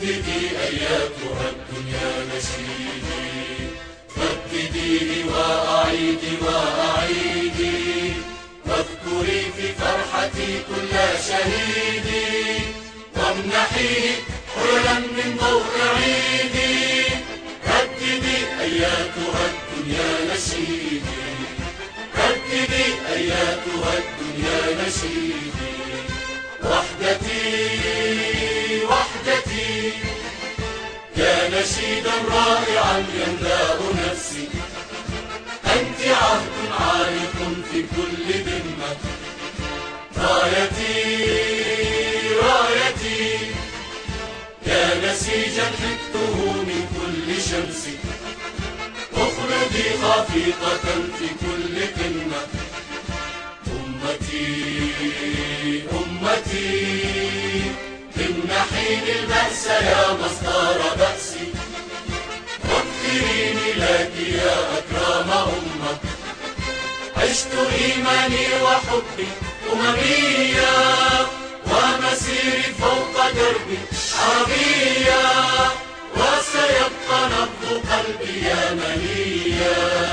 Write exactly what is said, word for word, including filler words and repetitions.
رددي أياتها الدنيا نشيدي، ردديه وأعيدي وأعيدي، واذكري في فرحتي كل شهيدي، وامنحيه حللا من ضوء عيدي. رددي أياتها الدنيا نشيدي، رددي أياتها الدنيا نشيدي. وحدتي وحدتي يا نشيدا رائعا يملأ نفسي، أنت عهد عالق في كل ذمة. رايتي رايتي يا نسيجا حفظته من كل شمس، اخلدي خفيقة في كل قمة. أمتي أمتي امنحيني البأس يا مصدر بأسي، واغفريني لك يا أكرم أمة. عشت إيماني وحبي أمميا، ومسيري فوق دربي عربيا، وسيبقى نبض قلبي يمنيا.